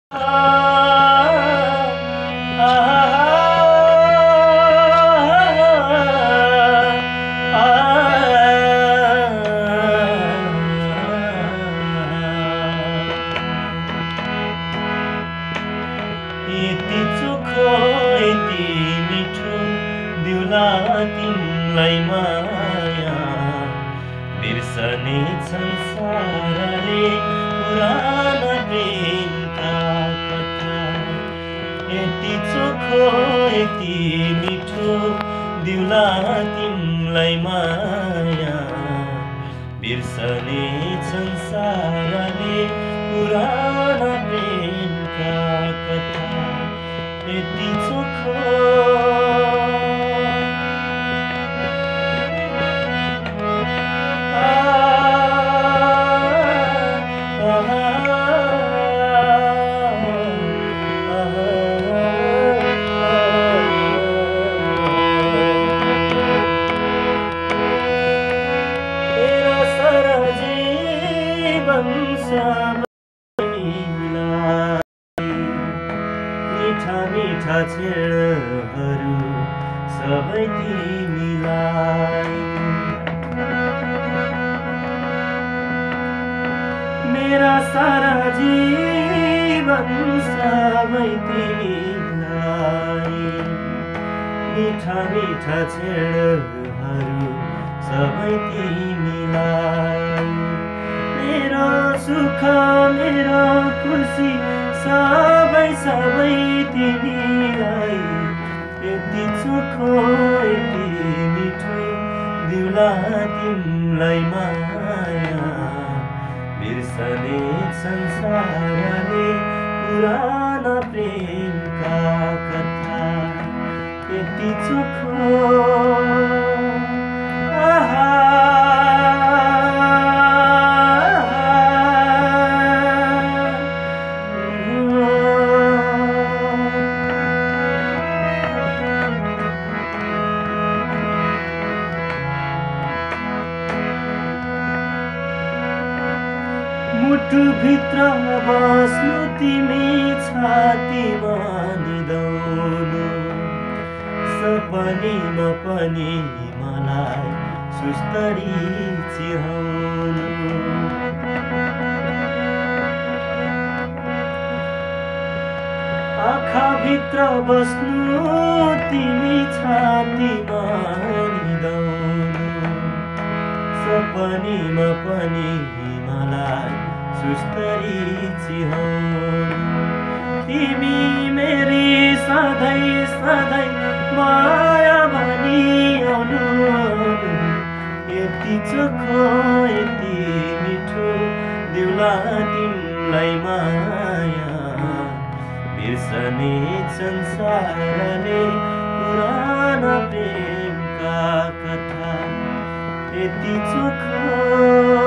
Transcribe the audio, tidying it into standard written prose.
यति चोखो यति मिठो दिउला तिमलाई माया बिर्सने संसारले पुराना प्रेमका कथा। यति चोखो यति मिठो दिउला तिमलाई माया बिर्सने संसारले पुराना प्रेमका कथा। यति चोखो तेरा सारा जीवन मीठा मीठा क्षणहरू सबै तिमीलाई। मेरा सारा जीवन सबै तिमीलाई। मीठा मीठा क्षणहरू सबै तिमीलाई। मेरो सुख मेरो खुसी सबै सबै तिमीलाई। यति चोखो यति मिठो दिउला तिमलाई माया बिर्सने संसारले पुराना प्रेमका कथा। यति चोखो मुटु भित्र बस्नु तिमी छातीमा निदाउनु। सपनीमा पनि मलाई सुस्तरी चिहाउनु। आँखा भित्र बस्नु तिमी छातीमा निदाउनु। सपनीमा पनि मलाई सुस्तरी चिहाउनु। तिमी मेरी सधैँ सधैँ माया भनिआउनु। यति चोखो यति मिठो दिउला तिमलाई माया बिर्सने संसारले पुराना प्रेमका कथा। यति चोखो